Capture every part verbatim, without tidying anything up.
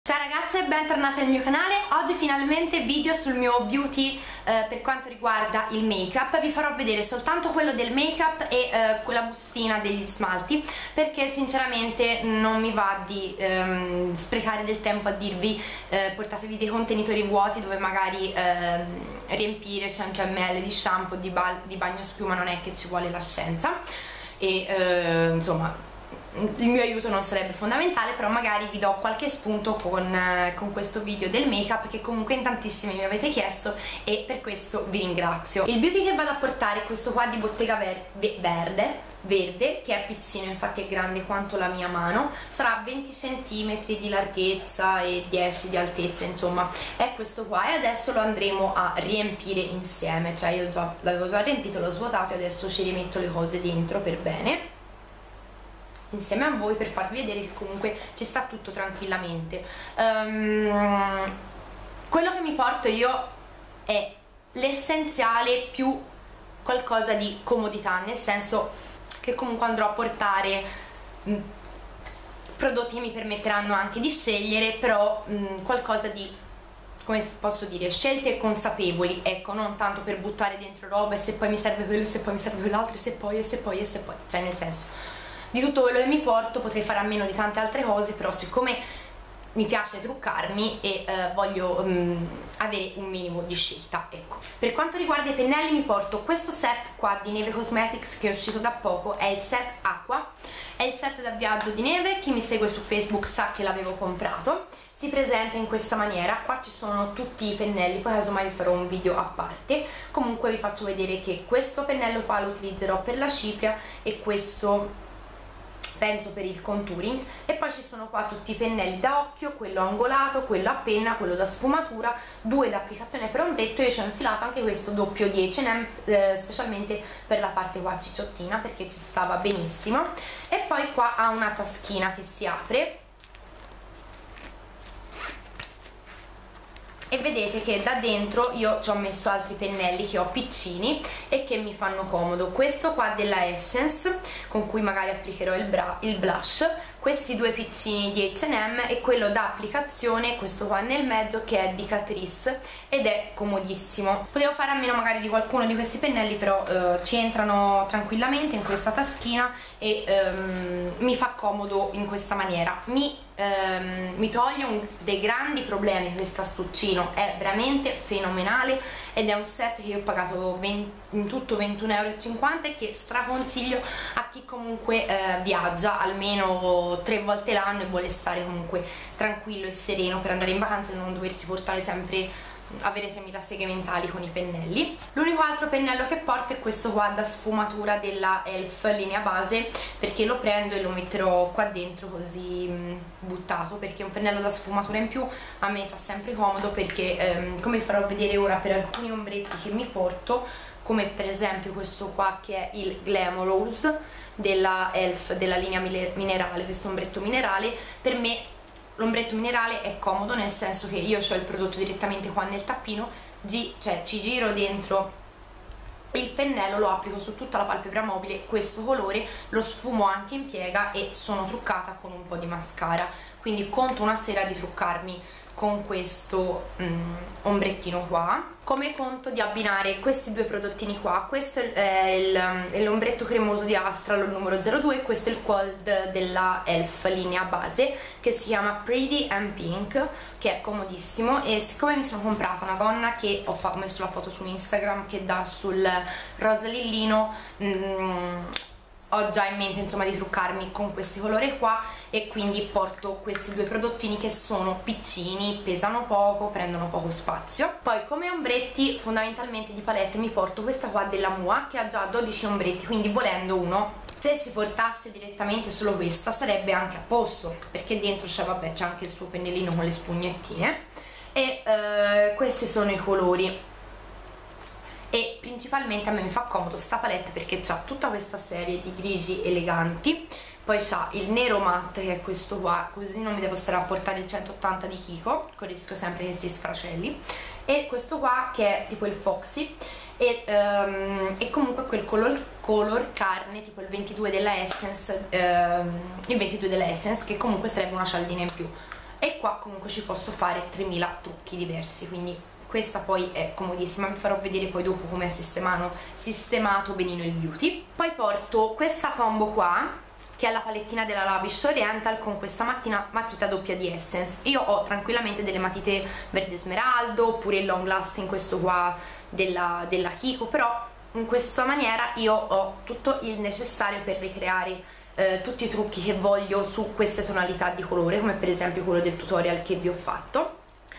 Ciao ragazze e bentornate al mio canale. Oggi finalmente video sul mio beauty eh, per quanto riguarda il make up. Vi farò vedere soltanto quello del make up e eh, quella bustina degli smalti, perché sinceramente non mi va di ehm, sprecare del tempo a dirvi eh, portatevi dei contenitori vuoti dove magari ehm, riempire cento millilitri di shampoo, di, di bagno schiuma, non è che ci vuole la scienza e eh, insomma il mio aiuto non sarebbe fondamentale, però magari vi do qualche spunto con, eh, con questo video del make up che comunque in tantissimi mi avete chiesto e per questo vi ringrazio. Il beauty che vado a portare è questo qua di Bottega Ver Verde verde, che è piccino, infatti è grande quanto la mia mano, sarà venti centimetri di larghezza e dieci di altezza, insomma è questo qua, e adesso lo andremo a riempire insieme, cioè io già l'avevo già riempito, l'ho svuotato e adesso ci rimetto le cose dentro per bene insieme a voi per farvi vedere che comunque ci sta tutto tranquillamente. Um, quello che mi porto io è l'essenziale più qualcosa di comodità, nel senso che comunque andrò a portare mh, prodotti che mi permetteranno anche di scegliere, però mh, qualcosa di, come posso dire, scelte consapevoli, ecco, non tanto per buttare dentro roba e se poi mi serve quello, e se poi mi serve quell'altro, e se poi, e se poi, e se poi, cioè nel senso, di tutto quello che mi porto potrei fare a meno di tante altre cose, però siccome mi piace truccarmi e eh, voglio um, avere un minimo di scelta, ecco. Per quanto riguarda i pennelli mi porto questo set qua di Neve Cosmetics che è uscito da poco, è il set Acqua, è il set da viaggio di Neve, chi mi segue su Facebook sa che l'avevo comprato. Si presenta in questa maniera, qua ci sono tutti i pennelli, poi casomai vi farò un video a parte. Comunque vi faccio vedere che questo pennello qua lo utilizzerò per la cipria e questo penso per il contouring, e poi ci sono qua tutti i pennelli da occhio, quello angolato, quello a penna, quello da sfumatura, due da applicazione per ombretto. Io ci ho infilato anche questo doppio di acca e emme eh, specialmente per la parte qua cicciottina, perché ci stava benissimo. E poi qua ha una taschina che si apre e vedete che da dentro io ci ho messo altri pennelli che ho piccini e che mi fanno comodo. Questo qua della Essence con cui magari applicherò il, bra il blush, questi due piccini di acca e emme e quello da applicazione, questo qua nel mezzo, che è di Catrice ed è comodissimo. Potevo fare a meno magari di qualcuno di questi pennelli, però eh, ci entrano tranquillamente in questa taschina e ehm, mi fa comodo in questa maniera. Mi, ehm, mi toglie un, dei grandi problemi questo astuccino, è veramente fenomenale ed è un set che io ho pagato venti, in tutto ventuno e cinquanta euro e che straconsiglio a chi comunque eh, viaggia almeno tre volte l'anno e vuole stare comunque tranquillo e sereno per andare in vacanza e non doversi portare sempre, avere tremila seghe mentali con i pennelli. L'unico altro pennello che porto è questo qua da sfumatura della E L F linea base, perché lo prendo e lo metterò qua dentro così mh, buttato, perché un pennello da sfumatura in più a me fa sempre comodo, perché ehm, come vi farò vedere ora per alcuni ombretti che mi porto, come per esempio questo qua che è il Glamorous della E L F della linea minerale, questo ombretto minerale, per me l'ombretto minerale è comodo nel senso che io ho il prodotto direttamente qua nel tappino, gi cioè ci giro dentro il pennello, lo applico su tutta la palpebra mobile, questo colore lo sfumo anche in piega e sono truccata con un po' di mascara, quindi conto una sera di truccarmi con questo mm, ombrettino qua. Come conto di abbinare questi due prodottini qua, questo è l'ombretto cremoso di Astral numero zero due, questo è il Cold della E L F linea base che si chiama Pretty and Pink, che è comodissimo. E siccome mi sono comprata una gonna che ho, ho messo la foto su Instagram che dà sul rosa lillino, mm, ho già in mente insomma di truccarmi con questi colori qua e quindi porto questi due prodottini che sono piccini, pesano poco, prendono poco spazio. Poi come ombretti fondamentalmente di palette mi porto questa qua della Mua che ha già dodici ombretti, quindi volendo uno, se si portasse direttamente solo questa sarebbe anche a posto, perché dentro c'è, vabbè, c'è anche il suo pennellino con le spugnettine e eh, questi sono i colori. E principalmente a me mi fa comodo sta palette perché c'ha tutta questa serie di grigi eleganti, poi c'ha il nero matte che è questo qua, così non mi devo stare a portare il centottanta di Kiko, con il rischio sempre che si sfracelli, e questo qua che è tipo il Foxy e, um, e comunque quel color, color carne tipo il ventidue della Essence, um, il ventidue della Essence, che comunque sarebbe una cialdina in più. e qua comunque ci posso fare tremila trucchi diversi, quindi questa poi è comodissima, vi farò vedere poi dopo come è sistemato, sistemato benino il beauty. Poi porto questa combo qua, che è la palettina della Lavish Oriental con questa mattina, matita doppia di Essence. Io ho tranquillamente delle matite verde smeraldo, oppure il long lasting questo qua della, della Kiko, però in questa maniera io ho tutto il necessario per ricreare eh, tutti i trucchi che voglio su queste tonalità di colore, come per esempio quello del tutorial che vi ho fatto.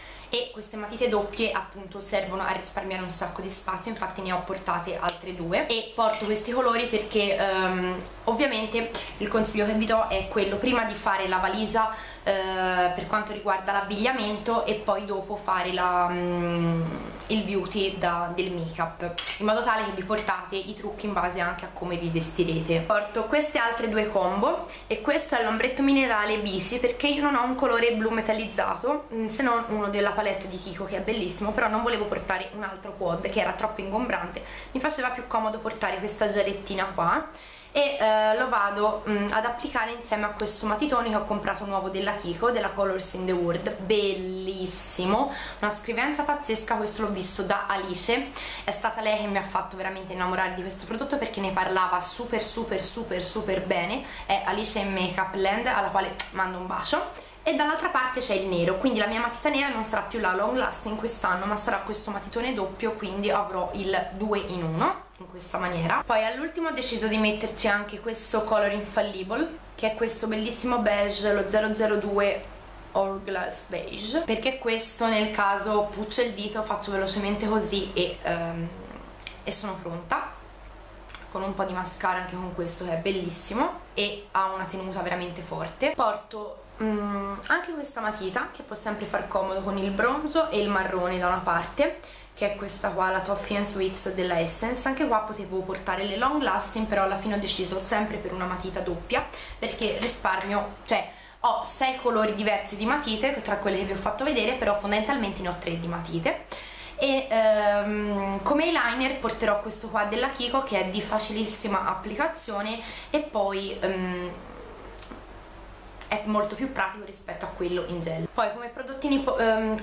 E queste matite doppie appunto servono a risparmiare un sacco di spazio, infatti ne ho portate altre due, e porto questi colori perché um, ovviamente il consiglio che vi do è quello prima di fare la valigia uh, per quanto riguarda l'abbigliamento, e poi dopo fare la, um, il beauty da, del make up, in modo tale che vi portate i trucchi in base anche a come vi vestirete. Porto queste altre due combo, e questo è l'ombretto minerale Bisi, perché io non ho un colore blu metallizzato, se non uno della palette di Kiko che è bellissimo, però non volevo portare un altro quad che era troppo ingombrante, mi faceva più comodo portare questa giarettina qua, e eh, lo vado mh, ad applicare insieme a questo matitone che ho comprato nuovo della Kiko, della Colors in the World, bellissimo, una scrivenza pazzesca. Questo l'ho visto da Alice, è stata lei che mi ha fatto veramente innamorare di questo prodotto perché ne parlava super super super super bene. È Alice in Makeup Land, alla quale mando un bacio. E dall'altra parte c'è il nero, quindi la mia matita nera non sarà più la long lasting quest'anno, ma sarà questo matitone doppio, quindi avrò il due in uno in questa maniera. Poi all'ultimo ho deciso di metterci anche questo Color Infallible, che è questo bellissimo beige, lo zero zero due Hourglass Beige, perché questo nel caso puccio il dito, faccio velocemente così e, um, e sono pronta, con un po' di mascara anche con questo che è bellissimo e ha una tenuta veramente forte. Porto Mm, anche questa matita che può sempre far comodo con il bronzo e il marrone da una parte, che è questa qua, la Toffee and Sweets della Essence. Anche qua potevo portare le long lasting, però alla fine ho deciso sempre per una matita doppia, perché risparmio, cioè ho sei colori diversi di matite tra quelle che vi ho fatto vedere, però fondamentalmente ne ho tre di matite. E ehm, come eyeliner porterò questo qua della Kiko, che è di facilissima applicazione, e poi ehm, è molto più pratico rispetto a quello in gel. Poi come prodottini um,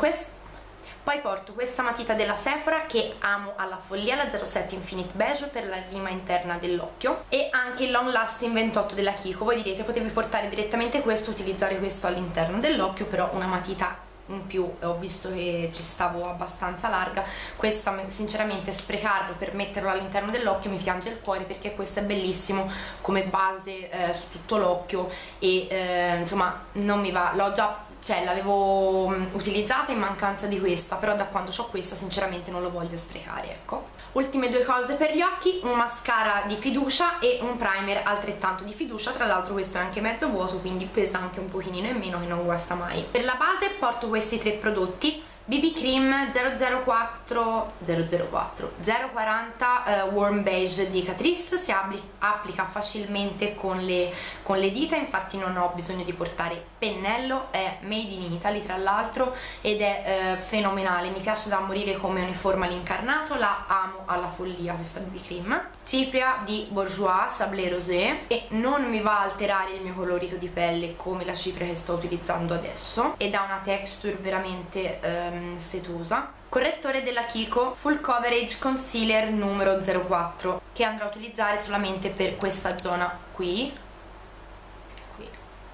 poi porto questa matita della Sephora che amo alla follia, la zero sette Infinite Beige, per la rima interna dell'occhio, e anche il Long Lasting ventotto della Kiko. Voi direte potevi portare direttamente questo, utilizzare questo all'interno dell'occhio, però una matita in più, ho visto che ci stavo abbastanza larga, questa sinceramente sprecarlo per metterlo all'interno dell'occhio mi piange il cuore, perché questo è bellissimo come base eh, su tutto l'occhio e eh, insomma non mi va, l'ho già, cioè l'avevo utilizzata in mancanza di questa, però da quando ho questa sinceramente non lo voglio sprecare, ecco. Ultime due cose per gli occhi, un mascara di fiducia e un primer altrettanto di fiducia, tra l'altro questo è anche mezzo vuoto, quindi pesa anche un pochino in meno, che non guasta mai. Per la base porto questi tre prodotti: B B Cream zero zero quattro zero zero quattro zero quaranta eh, Warm Beige di Catrice, si applica facilmente con le, con le dita, infatti non ho bisogno di portare pennello, è made in Italy tra l'altro ed è eh, fenomenale, mi piace da morire come uniforme all'incarnato, la amo alla follia questa B B Cream. Cipria di Bourjois Sablé Rosé, e non mi va a alterare il mio colorito di pelle come la cipria che sto utilizzando adesso, ed ha una texture veramente ehm, setosa. Correttore della Kiko Full Coverage Concealer numero zero quattro, che andrò a utilizzare solamente per questa zona qui, qui.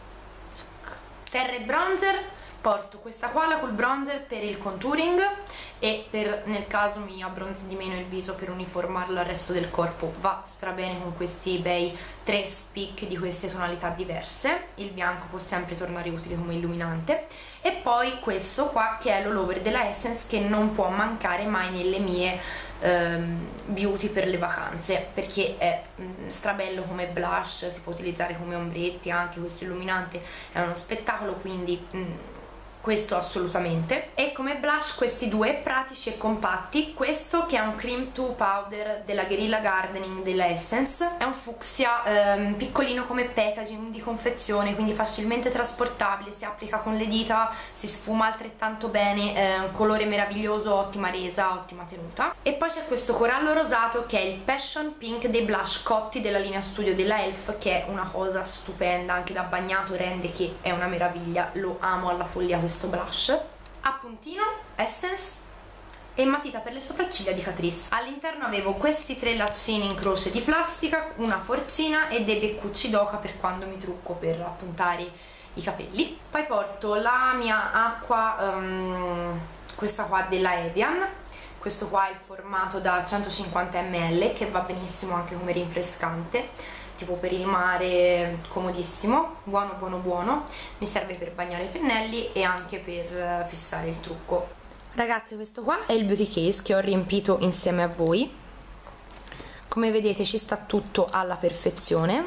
Terra e bronzer, porto questa qua, la Cool Bronzer, per il contouring e per, nel caso mi abbronzi di meno il viso, per uniformarlo al resto del corpo. Va strabene con questi bei tre spicchi di queste tonalità diverse, il bianco può sempre tornare utile come illuminante. E poi questo qua, che è l'all over della Essence, che non può mancare mai nelle mie um, beauty per le vacanze, perché è um, strabello come blush, si può utilizzare come ombretti, anche questo illuminante è uno spettacolo, quindi um, questo assolutamente. E come blush questi due pratici e compatti, questo che è un cream two powder della Guerrilla Gardening della Essence, è un fucsia ehm, piccolino come packaging di confezione, quindi facilmente trasportabile, si applica con le dita, si sfuma altrettanto bene, eh, un colore meraviglioso, ottima resa, ottima tenuta. E poi c'è questo corallo rosato che è il Passion Pink dei blush cotti della linea studio della E L F, che è una cosa stupenda, anche da bagnato rende che è una meraviglia, lo amo alla follia questo blush. A puntino Essence e matita per le sopracciglia di Catrice. All'interno avevo questi tre laccini in croce di plastica, una forcina e dei beccucci d'oca per quando mi trucco per appuntare i capelli. Poi porto la mia acqua, um, questa qua della Evian, questo qua è il formato da centocinquanta millilitri che va benissimo anche come rinfrescante, tipo per il mare, comodissimo, buono buono buono, mi serve per bagnare i pennelli e anche per fissare il trucco. Ragazzi, questo qua è il beauty case che ho riempito insieme a voi, come vedete ci sta tutto alla perfezione,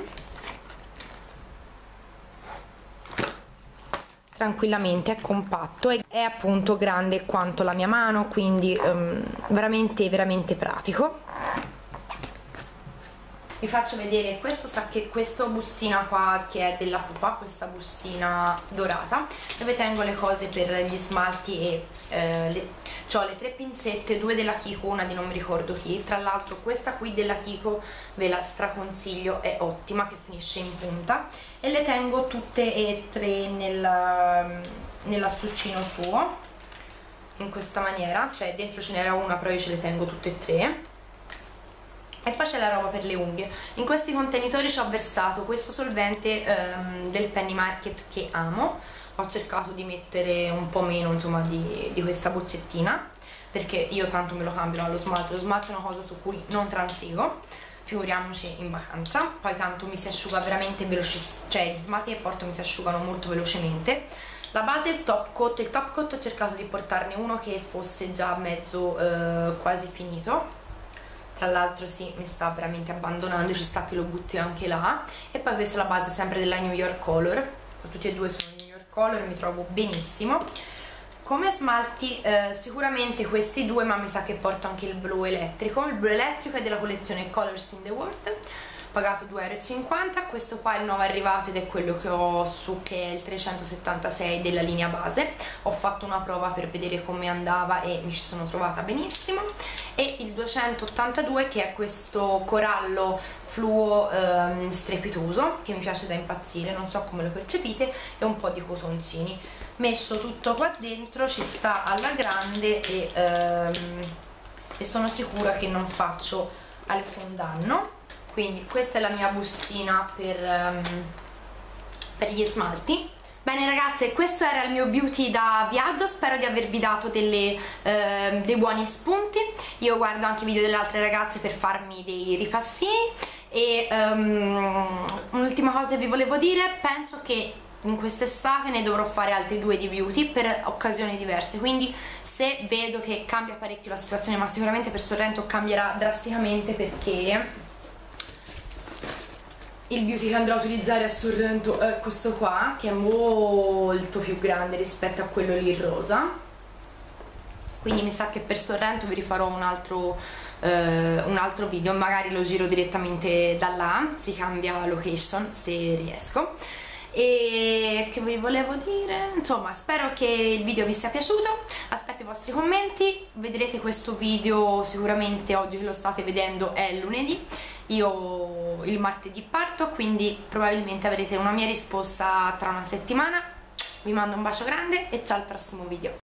tranquillamente, è compatto e è appunto grande quanto la mia mano, quindi um, veramente veramente pratico. Vi faccio vedere questo sacche, questa bustina qua che è della Pupa, questa bustina dorata, dove tengo le cose per gli smalti e eh, le, ho le tre pinzette, due della Kiko, una di non mi ricordo chi, tra l'altro questa qui della Kiko ve la straconsiglio, è ottima, che finisce in punta, e le tengo tutte e tre nel, nell'astuccino suo, in questa maniera, cioè dentro ce n'era una però io ce le tengo tutte e tre. E poi c'è la roba per le unghie. In questi contenitori ci ho versato questo solvente ehm, del Penny Market che amo. Ho cercato di mettere un po' meno, insomma, di, di questa boccettina, perché io tanto me lo cambio allo smalto. Lo smalto è una cosa su cui non transigo, figuriamoci in vacanza. Poi tanto mi si asciuga veramente velocemente, cioè gli smalti che porto mi si asciugano molto velocemente. La base è il top coat. Il top coat ho cercato di portarne uno che fosse già mezzo eh, quasi finito. Tra l'altro sì, mi sta veramente abbandonando, ci sta che lo butti anche là. E poi questa è la base sempre della New York Color, tutti e due sono New York Color, mi trovo benissimo. Come smalti eh, sicuramente questi due, ma mi sa che porto anche il blu elettrico. Il blu elettrico è della collezione Colors in the World, pagato due e cinquanta euro. Questo qua è il nuovo arrivato ed è quello che ho su, che è il trecentosettantasei della linea base. Ho fatto una prova per vedere come andava e mi ci sono trovata benissimo. E il duecentottantadue, che è questo corallo fluo ehm, strepitoso, che mi piace da impazzire, non so come lo percepite, e un po' di cotoncini. Messo tutto qua dentro ci sta alla grande e, ehm, e sono sicura che non faccio alcun danno. Quindi questa è la mia bustina per, um, per gli smalti. Bene ragazze, questo era il mio beauty da viaggio, spero di avervi dato delle, eh, dei buoni spunti. Io guardo anche i video delle altre ragazze per farmi dei ripassini. E um, un'ultima cosa che vi volevo dire, penso che in quest'estate ne dovrò fare altri due di beauty per occasioni diverse, quindi se vedo che cambia parecchio la situazione, ma sicuramente per Sorrento cambierà drasticamente, perché il beauty che andrò a utilizzare a Sorrento è questo qua, che è molto più grande rispetto a quello lì rosa, quindi mi sa che per Sorrento vi rifarò un altro, eh, un altro video, magari lo giro direttamente da là, si cambia location se riesco. E che vi volevo dire, insomma, spero che il video vi sia piaciuto, aspetto i vostri commenti, vedrete questo video sicuramente oggi che lo state vedendo è lunedì, io il martedì parto, quindi probabilmente avrete una mia risposta tra una settimana. Vi mando un bacio grande e ciao al prossimo video.